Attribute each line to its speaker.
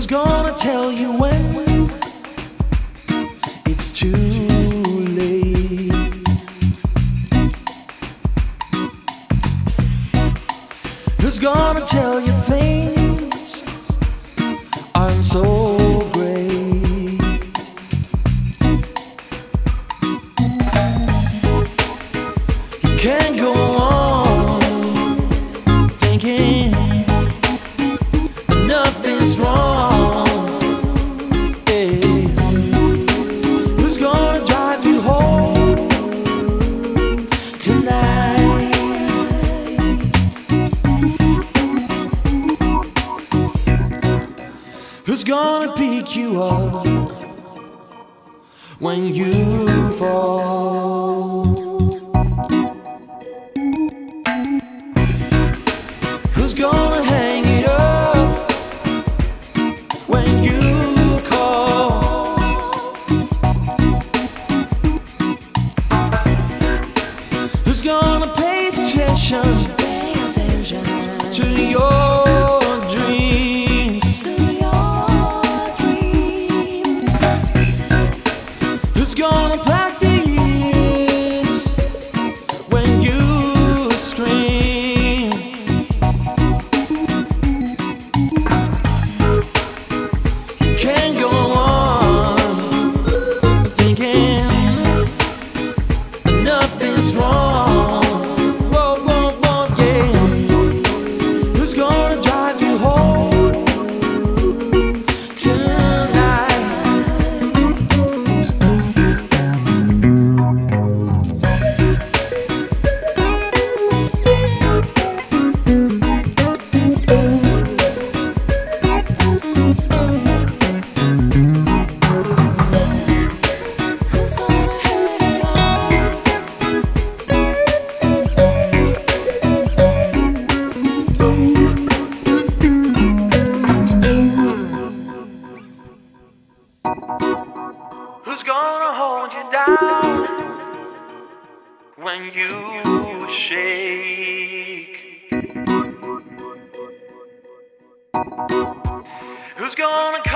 Speaker 1: Who's gonna tell you when it's too late? Who's gonna tell you things aren't so great? You can't go on thinking nothing's wrong. Hey. Who's gonna drive you home tonight? Who's gonna pick you up when you fall? Who's gonna hang it up when you call? Who's gonna pay attention to your dreams? Who's gonna pack the ears when you scream? You can't go on thinking nothing's wrong. Whoa, whoa, whoa, yeah. Who's gonna drive you home tonight? Who's gonna hold you down when you shake? Who's gonna